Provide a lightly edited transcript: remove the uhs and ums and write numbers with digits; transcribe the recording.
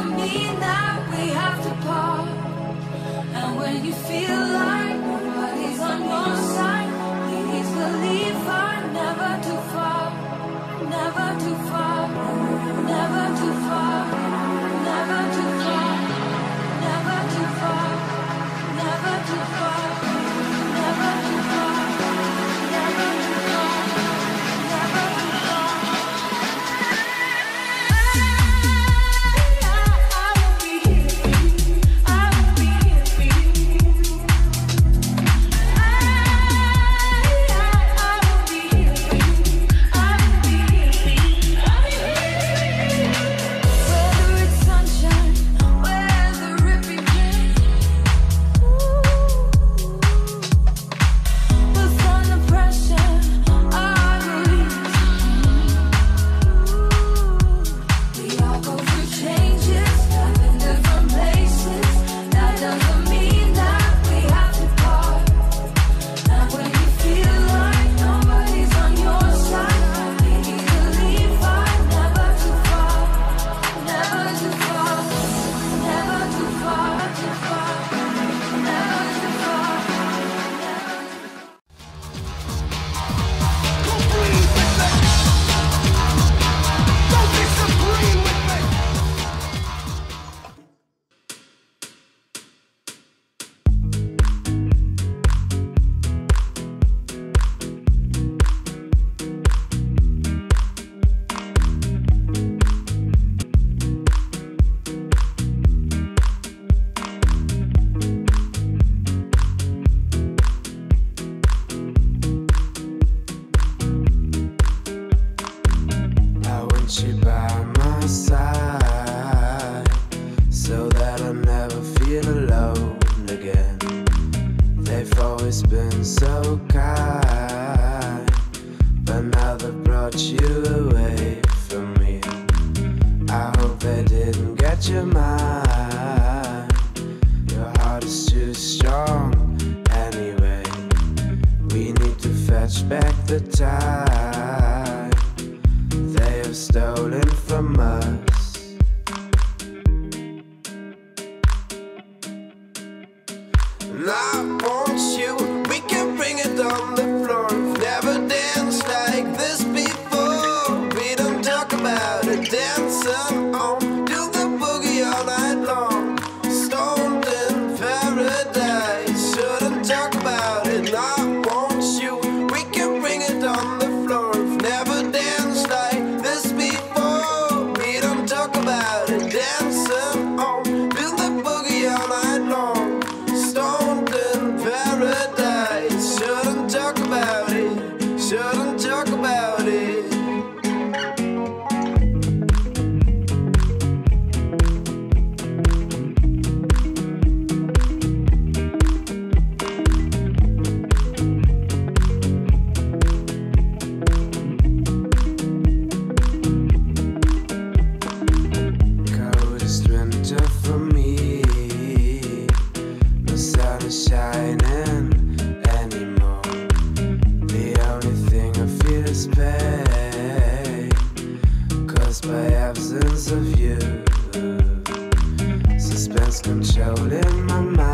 doesn't mean that we have to part. And when you feel like nobody's on your side, please believe I'm never too far, never too far, never too far, never too far, never too far, never too far, never too far, never too far, never too far. I will be here for you. I will be here for you. I will be here for you. I will be here for you. Whether it's sunshine, whether it be rain, what's under pressure, I release. We all go through changes, live in different places. That doesn't mean that we have to part. And when you feel like nobody's on your side, please believe I'm never too far, never too far, never too far, too far, never too far, never too far. I want you by my side so that I never feel alone again. They've always been so kind, but now they've brought you away from me. I hope they didn't get your mind. Your heart is too strong anyway. We need to fetch back the time they have stolen from us. And I want you, we can bring it on the floor. We've never danced like this before. We don't talk about it, dancing on, do the boogie all night long. Stoned in paradise, shouldn't talk about it. And I want you, we can bring it on the floor. We've never danced like this before. We don't talk about it, dancing on, do the boogie all night long. Stoned in paradise, shouldn't talk about it, shouldn't talk about it. Coldest winter for me, no sun is shining anymore. The only thing I feel is pain, caused by absence of you. Suspense controlling my mind.